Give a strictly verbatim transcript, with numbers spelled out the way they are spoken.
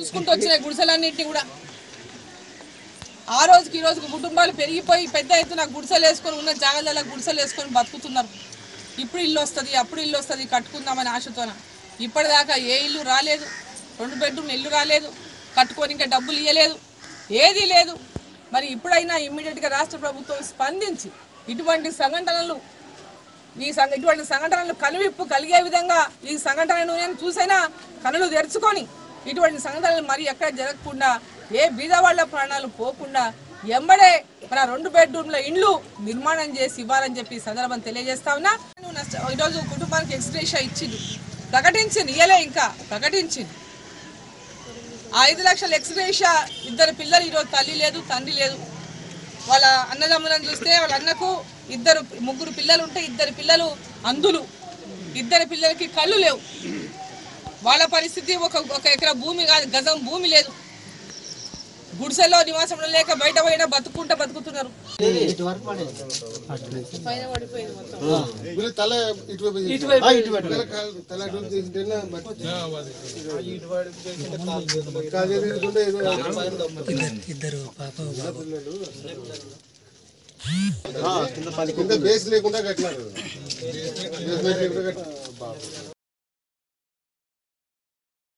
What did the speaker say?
చూసుకుంటూ వచ్చినాయి గుడిసెలన్నింటినీ కూడా. ఆ రోజుకి ఈ రోజుకి కుటుంబాలు పెరిగిపోయి పెద్ద ఎత్తున గుడిసెలు వేసుకొని ఉన్న జాగాలలో గుడిసెలు వేసుకొని బతుకుతున్నారు. ఇప్పుడు ఇల్లు వస్తుంది, అప్పుడు ఇల్లు వస్తుంది కట్టుకుందామని ఆశతోన ఇప్పటిదాకా ఏ ఇల్లు రాలేదు, రెండు బెడ్రూమ్ ఇల్లు రాలేదు, కట్టుకొని ఇంకా డబ్బులు ఇవ్వలేదు, ఏదీ లేదు. మరి ఇప్పుడైనా ఇమ్మీడియట్గా రాష్ట్ర ప్రభుత్వం స్పందించి ఇటువంటి సంఘటనలు ఈ ఇటువంటి సంఘటనలు కనువిప్పు కలిగే విధంగా ఈ సంఘటనను నేను చూసైనా కనులు తెరుచుకొని ఇటువంటి సంఘటనలు మరి ఎక్కడ జరగకుండా ఏ బీదవాళ్ల ప్రాణాలు పోకుండా ఎంబడే మన రెండు బెడ్రూమ్ల ఇండ్లు నిర్మాణం చేసి ఇవ్వాలని చెప్పి సందర్భం తెలియజేస్తా ఉన్నా. ఈరోజు కుటుంబానికి ఎక్స్గ్రేషియా ఇచ్చింది, ప్రకటించింది, ఇయ్యలే ఇంకా ప్రకటించింది. ఐదు లక్షల ఎక్స్గ్రేషియా ఇద్దరు పిల్లలు, ఈరోజు తల్లి లేదు తండ్రి లేదు. వాళ్ళ అన్నదమ్ములను చూస్తే వాళ్ళ అన్నకు ఇద్దరు ముగ్గురు పిల్లలు ఉంటే ఇద్దరు పిల్లలు అంధులు, ఇద్దరు పిల్లలకి కళ్ళు లేవు. వాళ్ళ పరిస్థితి ఒక ఒక ఎకరా భూమి కాదు, గజం భూమి లేదు. గుడిసెల్లో నివాసం లేక బయట పోయినా బతుకుంటా బతుకుతున్నారు. బేస్ లేకుండా కట్టినారు.